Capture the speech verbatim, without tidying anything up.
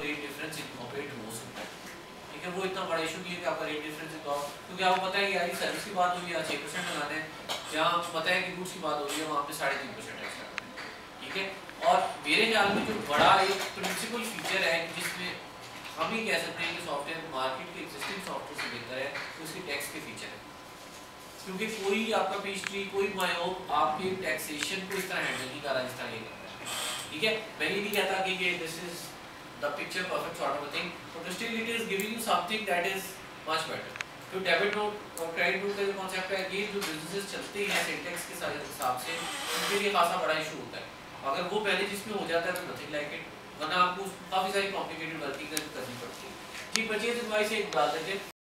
Rate difference incorporate हो सकता है, ठीक है। वो इतना बड़ा इशू नहीं है कि आपका रेट डिफरेंस इनकॉर्पोरेट, क्योंकि आपको पता है कि यार सर्विस की बात हुई है छः परसेंट लगाने हैं, जहाँ आपको पता है कि गुड्स की बात हो रही है वहाँ पे साढ़े तीन परसेंट टैक्स लगाना है, ठीक है। और मेरे ख्याल में जो बड़ा एक प्रिंसिपल फीचर है जिसमें हम ही कह सकते हैं कि सॉफ्टवेयर मार्केट के एग्जिस्टिंग सॉफ्टवेयर से बेहतर है, तो उसकी टैक्स के फीचर है, क्योंकि कोई आपका पेस्ट्री कोई मायोप आपके टैक्सेशन को इस तरह हैंडल नहीं कर रहा जिस तरह ये कर रहा है, ठीक है। मैं ये नहीं कहता कि ये this is the picture perfect sort of a thing, but still it is giving you something that is much better. तो डेबिट नोट और क्रेडिट नोट का जो कॉन्सेप्ट है, ये जो बिजनेसेस चलते हैं सिंटेक्स के हिसाब से उनके लिए खासा बड़ा इशू होता है। अगर वो पहले जिसमें हो जाता है तो नथिंग लाइक इट, वरना आपको काफ़ी सारी कॉम्प्लिकेटेड वर्किंग करनी पड़ती है। जी परचेज इनवॉइस एक बात है